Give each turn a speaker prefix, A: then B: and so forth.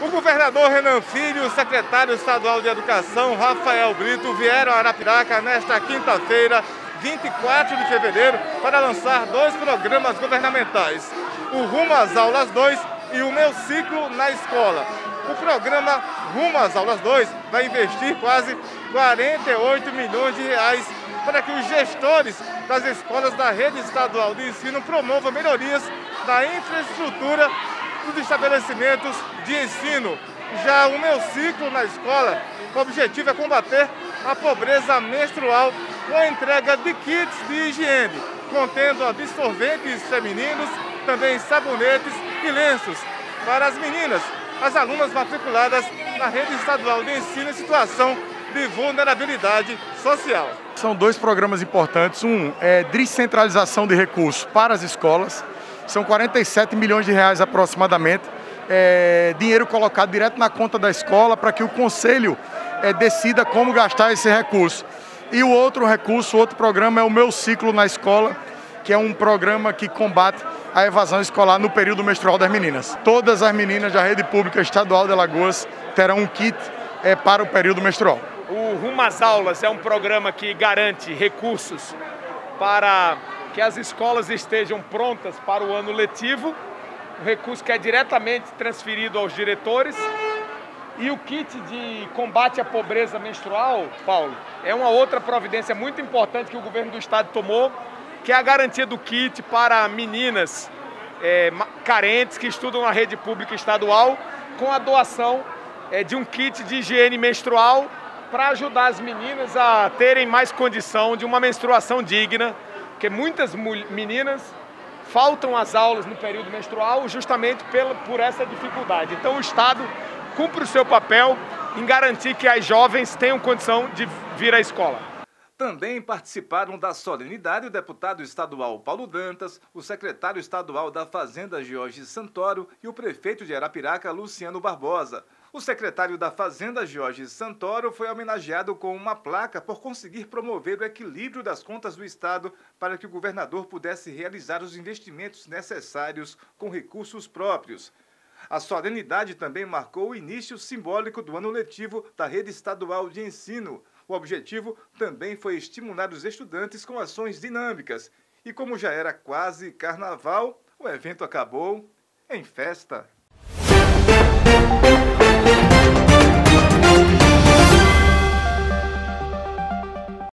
A: O governador Renan Filho e o secretário estadual de Educação, Rafael Brito, vieram a Arapiraca nesta quinta-feira, 24 de fevereiro, para lançar dois programas governamentais, o Rumo às Aulas 2 e o Meu Ciclo na Escola. O programa Rumo às Aulas 2 vai investir quase 48 milhões de reais para que os gestores das escolas da rede estadual de ensino promovam melhorias na infraestrutura dos estabelecimentos de ensino. Já o Meu Ciclo na Escola, o objetivo é combater a pobreza menstrual com a entrega de kits de higiene, contendo absorventes femininos, também sabonetes e lenços para as meninas, as alunas matriculadas na rede estadual de ensino em situação de vulnerabilidade social.
B: São dois programas importantes. Um é descentralização de recursos para as escolas. São 47 milhões de reais aproximadamente. Dinheiro colocado direto na conta da escola para que o conselho decida como gastar esse recurso. E o outro recurso, o outro programa é o Meu Ciclo na Escola, que é um programa que combate a evasão escolar no período menstrual das meninas. Todas as meninas da rede pública estadual de Alagoas terão um kit para o período menstrual.
C: O Rumo às Aulas é um programa que garante recursos para que as escolas estejam prontas para o ano letivo, um recurso que é diretamente transferido aos diretores. E o kit de combate à pobreza menstrual, Paulo, é uma outra providência muito importante que o governo do estado tomou, que é a garantia do kit para meninas carentes que estudam na rede pública estadual, com a doação de um kit de higiene menstrual para ajudar as meninas a terem mais condição de uma menstruação digna, porque muitas meninas faltam às aulas no período menstrual justamente por essa dificuldade. Então o Estado cumpre o seu papel em garantir que as jovens tenham condição de vir à escola.
A: Também participaram da solenidade o deputado estadual Paulo Dantas, o secretário estadual da Fazenda Jorge Santoro e o prefeito de Arapiraca, Luciano Barbosa. O secretário da Fazenda Jorge Santoro foi homenageado com uma placa por conseguir promover o equilíbrio das contas do estado para que o governador pudesse realizar os investimentos necessários com recursos próprios. A solenidade também marcou o início simbólico do ano letivo da rede estadual de ensino. O objetivo também foi estimular os estudantes com ações dinâmicas. E como já era quase carnaval, o evento acabou em festa.